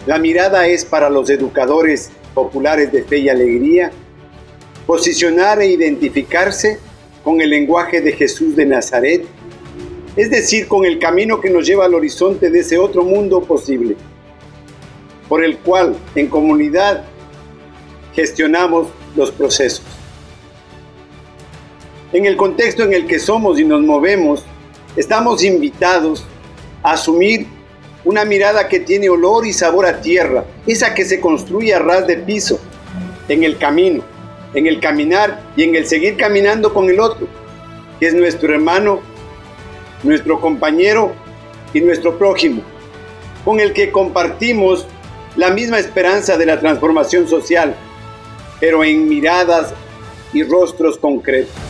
La mirada es para los educadores populares de fe y alegría posicionar e identificarse con el lenguaje de Jesús de Nazaret, es decir, con el camino que nos lleva al horizonte de ese otro mundo posible, por el cual en comunidad gestionamos los procesos. En el contexto en el que somos y nos movemos, estamos invitados a asumir una mirada que tiene olor y sabor a tierra, esa que se construye a ras de piso, en el camino, en el caminar y en el seguir caminando con el otro, que es nuestro hermano, nuestro compañero y nuestro prójimo, con el que compartimos la misma esperanza de la transformación social, pero en miradas y rostros concretos.